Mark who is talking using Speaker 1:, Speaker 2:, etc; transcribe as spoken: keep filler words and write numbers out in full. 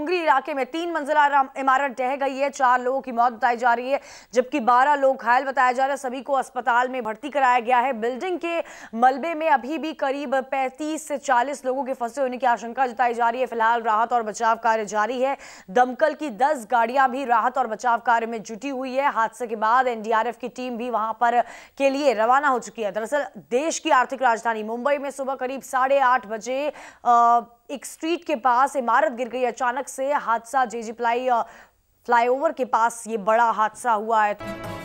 Speaker 1: डोंगरी इलाके में तीन मंजिला इमारत ढह गई है, चार लोगों की मौत बताई जा रही है जबकि बारह लोग घायल बताया जा रहा है। सभी को अस्पताल में भर्ती कराया गया है। बिल्डिंग के मलबे में अभी भी करीब पैंतीस से चालीस लोगों के फंसे होने की आशंका जताई जा रही है। फिलहाल राहत और बचाव कार्य जारी है। दमकल की दस गाड़ियां भी राहत और बचाव कार्य में जुटी हुई है। हादसे के बाद एनडीआरएफ की टीम भी वहां पर के लिए रवाना हो चुकी है। दरअसल देश की आर्थिक राजधानी मुंबई में सुबह करीब साढ़े आठ बजे एक स्ट्रीट के पास इमारत गिर गई। अचानक से हादसा जेजी प्लाई फ्लाईओवर के पास ये बड़ा हादसा हुआ है।